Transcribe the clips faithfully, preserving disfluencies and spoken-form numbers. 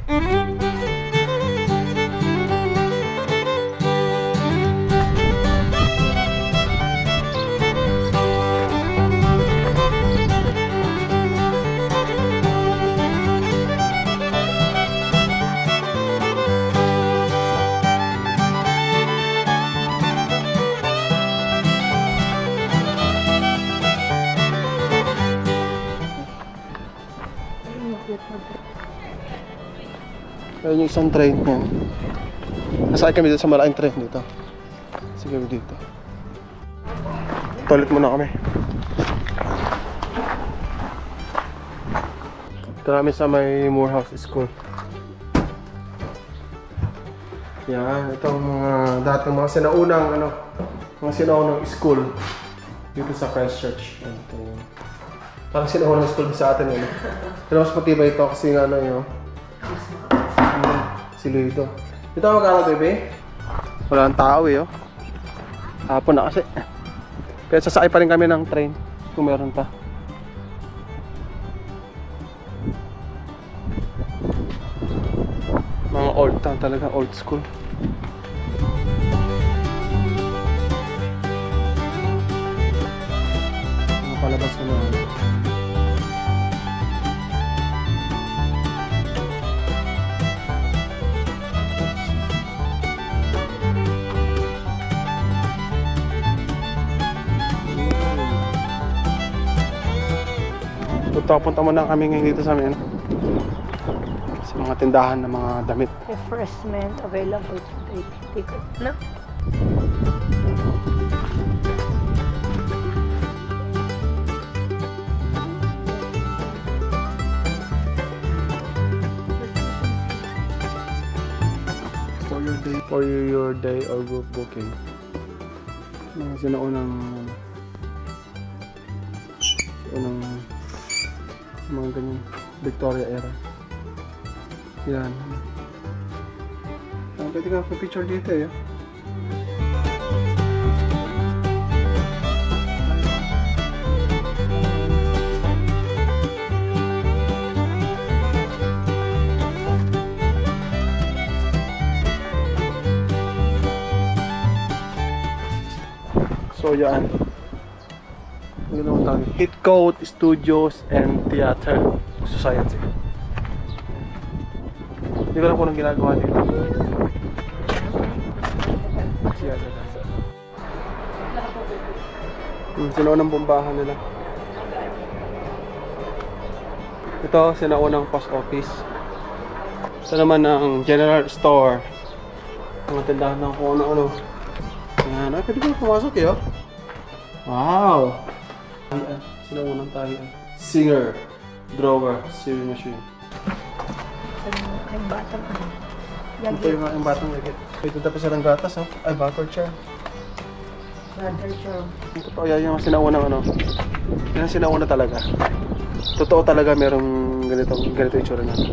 Ayun yung isang train yan. Nasakay kami dito sa malaking train dito. Sige kami dito. Toilet muna kami. Ito kami sa may Morehouse School. Yan, itong mga dating mga sinaunang ano, mga sinaunang school dito sa Christchurch. Ito yung parang sinaunang school sa atin ano. Pero mas matibay ito kasi nga ano yun. Silo ito. Ito ang magkano, bebe? Wala ang tao eh, oh. Hapon na kasi. Kaya sasakay pa rin kami ng train kung meron pa. Mga old town talaga, old school. Mga palabas ko na. Punta muna kami ngayon dito sa amin sa mga tindahan ng mga damit. Refreshment available today. Ticket na. For your day, for your day or group booking. Mga sinaunang unang mga ganyan Victoria era. Yan. Ang pwede ka pa-picture dito eh. So yan. Heathcote Studios and Theatre Society. Hindi ko lang po nang ginagawa dito. Hmm, sinaunang bombahan nila. Ito, sinaunang post office. Ito naman ang general store. Mga tindahan ng kung ano-ano. Ayan, ay pwede ko pumasok eh, oh. Wow! Sinaunang tayo. Singer, drawer, sewing machine. Ay, batang ano. Ito yung aking batang lagit. Ito tapos silang gatas, oh. Ay, butter chair. Butter chair. Ito po, yan yung sinaunang ano. Yan ang sinauna talaga. Totoo talaga merong ganitong, ganito yung tsura natin.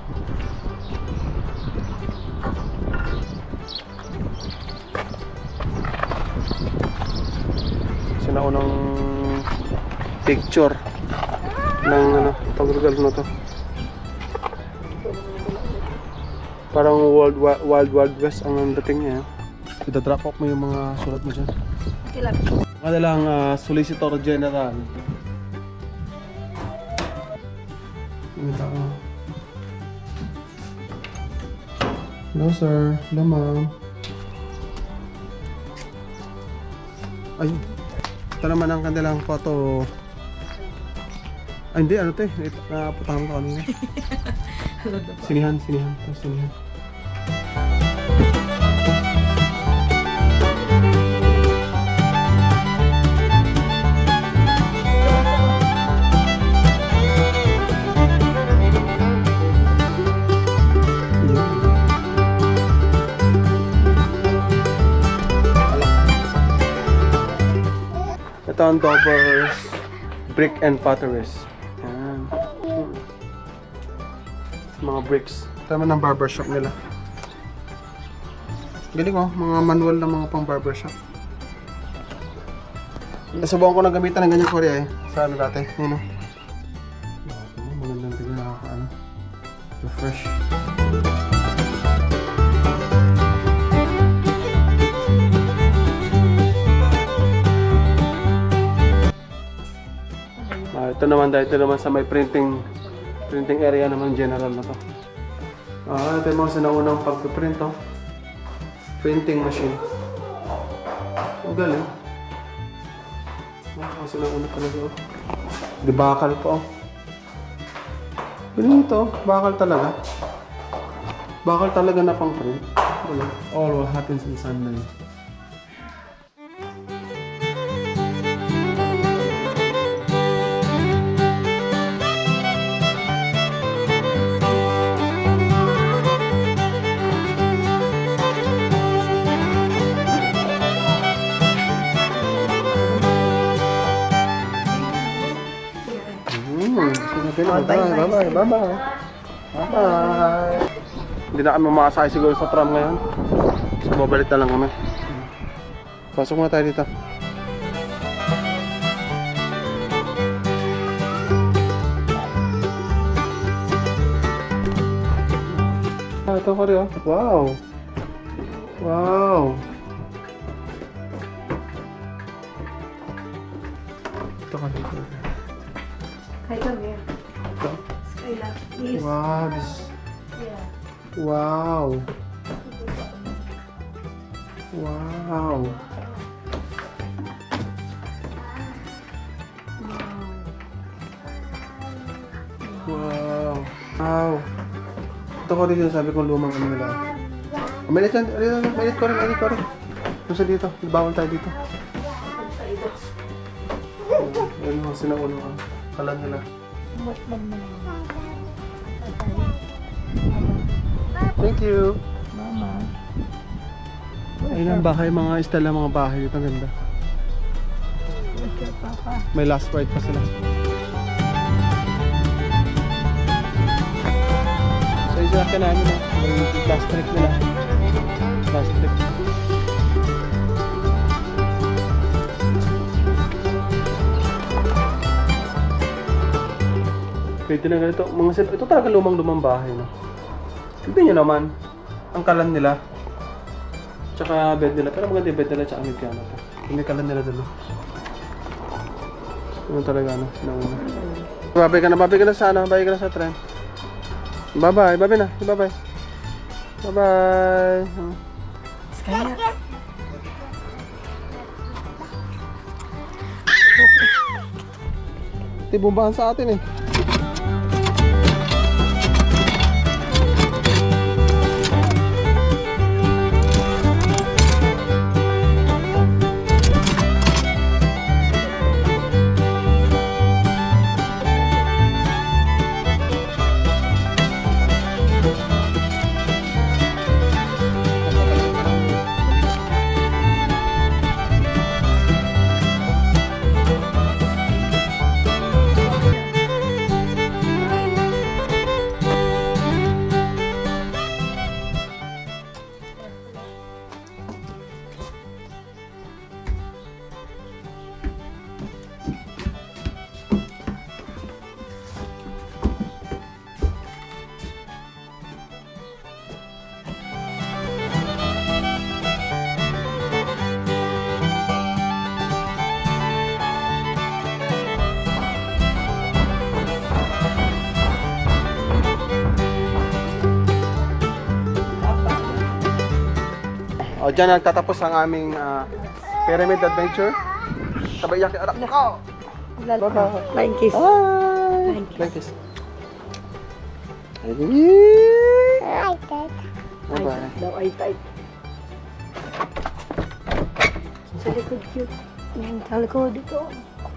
Sinaunang picture ng ano, itong lugar na to. Parang Wild Wild Wild West ang dating niya. Ida-drop off mo yung mga sulat mo dyan. Ilan? Mga lang uh, Solicitor General. Hello sir, hello ma'am. Ayun. Ito naman ang kanilang photo. Ay hindi, ano ito eh. Naputahan ko kanina. Sinihan, sinihan. Ito, sinihan. Ito ang Dover's Brick and Potteries. Ayan. Mga bricks. Ito naman ang barbershop nila. Galing oh, mga manual na mga pang barbershop. Nasubukan ko na gamitan ng ganyan Korea eh. Sa ano dati. Yun oh. Magandang tignan nakaka ano. Refresh. Ito naman dahil ito naman sa may printing printing area naman general na to. Ah, ito yung mga sinaunang pagpiprint oh. Printing machine. Ang galing. Ah, sinauna talaga oh. Di bakal po oh. Galing ito, bakal talaga. Bakal talaga na pang print. All what happens in Sunday. Bye-bye, bye-bye, bye-bye. Bye-bye. Hindi na kami makasakay siguro sa tram ngayon. So, babalik na lang kami. Pasok muna tayo dito. Ah, ito ko rin oh. Wow! Wow! Ito ka dito. Hi, come here. Ito? Skylar, please. Wow! This... Yeah. Wow! Wow! Wow! Wow! Ito ko rin yung sabi kong lumang ano nila. Oh, mainit yan! Mainit ko rin! Mainit ko rin! Gusto dito. Bawal tayo dito. Yan yung sinauna ko. Kalan nila. Thank you! Mama. Ayun ang bahay, mga estela mga bahay. Ito ang ganda. Okay, Papa. May last ride pa sila. So yung sinakyan namin oh. May last trip nila. Last trip. Pwede na ganito. Mga sil- ito talaga lumang-lumang bahay no. Tignan nyo naman. Ang kalan nila. Tsaka bed nila. Pero maganda yung bed nila tsaka may piano to. Yung kalan nila doon. Ano talaga ano. Nauna. Babay ka na. Babay ka na sa ano. Babay ka na sa tren. Bye bye. Babay na. Bye bye. Bye bye. Skylar. Tibumbahan sa atin eh. O, dyan nagtatapos ang aming uh, pyramid adventure. Sabay yakin anak ko! Bye-bye. Flying kiss. Bye! Flying kiss. Flying kiss. Bye-bye. Daw ay tight. Sa likod cute. Sa likod dito.